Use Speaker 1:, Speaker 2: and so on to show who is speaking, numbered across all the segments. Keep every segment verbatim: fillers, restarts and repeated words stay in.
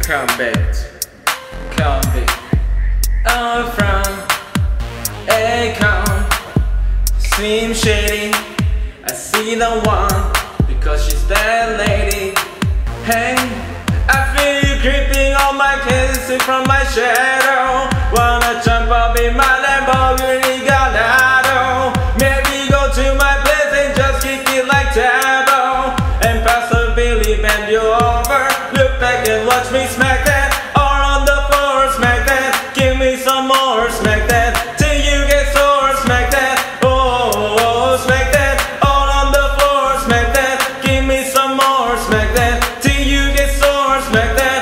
Speaker 1: Come back, come back. I'm from Akon, Slim Shady. I see the one because she's that lady. Hey, I feel you creeping on my kisses from my shadow. Wanna jump up in my Lamborghini Gallardo. Maybe go to my place and just kick it like Tabo, and possibly bend you over. Look back and watch me smack that. Or on the floor, smack that. Give me some more, smack that. Till you get sore, smack that. Oh, smack that. All on the floor, smack that. Give me some more, smack that. Till you get sore, smack that.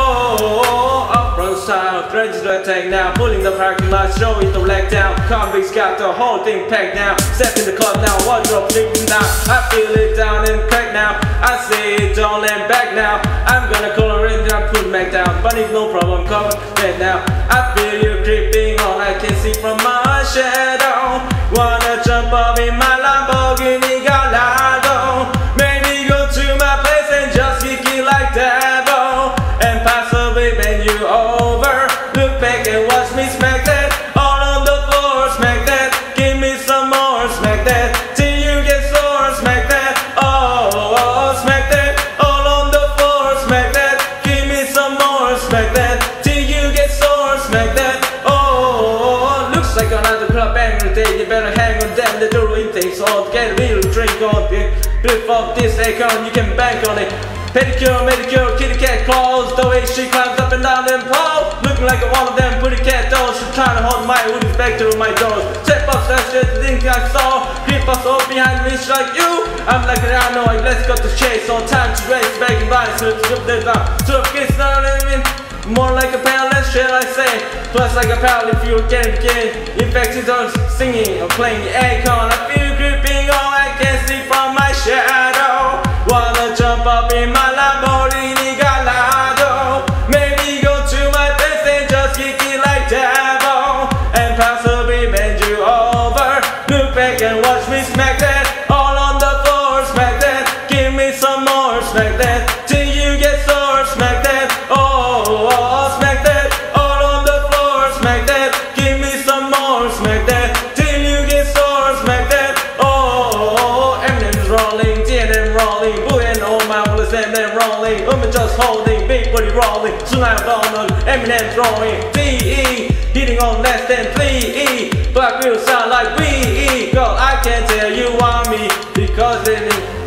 Speaker 1: Oh, up-road style, ready to attack now. Pulling the parking lot, showing the leg down. Convicts got the whole thing packed now. Step in the club now, wardrobe flipping down. I feel it down and crack now. I say it, don't land back now. I'm gonna color it and put it back down. But it's no problem, cover that now. I feel you creeping on, I can see from my shadow. Wanna jump up in my Lamborghini Gallardo. Maybe go to my place and just kick it like Tabo, and possibly bend you over. Look back and watch me smack that. All on the floor, smack that. Give me some more, smack that. Till you get sore, smack that. Oh, oh, smack that. All on the floor, smack that. Give me some more, smack that. Till you get sore, smack that. Oh, looks like another club every day. You better hang on them, the door intakes all. Get a little drink on it. Build up this account, you can bank on it. Pedicure, manicure, kitty cat claws. The way she climbs up and down them poles, looking like one of them pretty cat dolls. She's trying to hold my hoodies back to my doors. Step up, that's just the thing I saw. Creep us all behind me, she's like you. I'm like I know, let's go to chase. On time to race, back and by. So slip this down. So it's not even more like a pal, that's shit I say. Plus like a pal if you can get infected on singing or playing Akon. I feel creeping on, I can see from my shadow. Wanna jump up in my Lamborghini Gallardo. Maybe go to my place and just kick it like Tabo, and possibly bend you over. Look back and watch me smack that. All on the floor, smack that. Give me some more, smack that. Till you get sore, smack that. Oh, oh, smack that. All on the floor, smack that. Give me some more, smack that. Till you get sore, smack that. Oh, Eminem's rolling, T N M rolling, Boo and all my bullets and then rolling. I'm just holding, big body rolling. Soon I'm down on Eminem throwing. D E, hitting on less than three E. Black will sound like we E. Girl, I can tell you want me because it is.